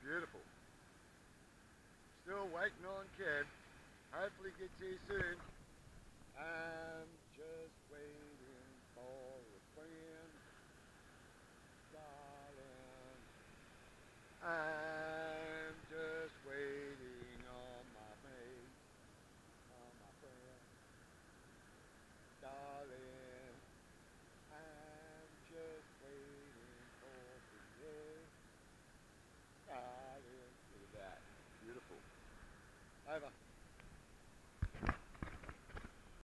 Beautiful. Still waiting on Kev. Hopefully gets here soon. I'm just waiting for a friend, darling. I'm just waiting on my mate, on my friend, darling. I'm just waiting for the darling. Look at that. Beautiful. Over.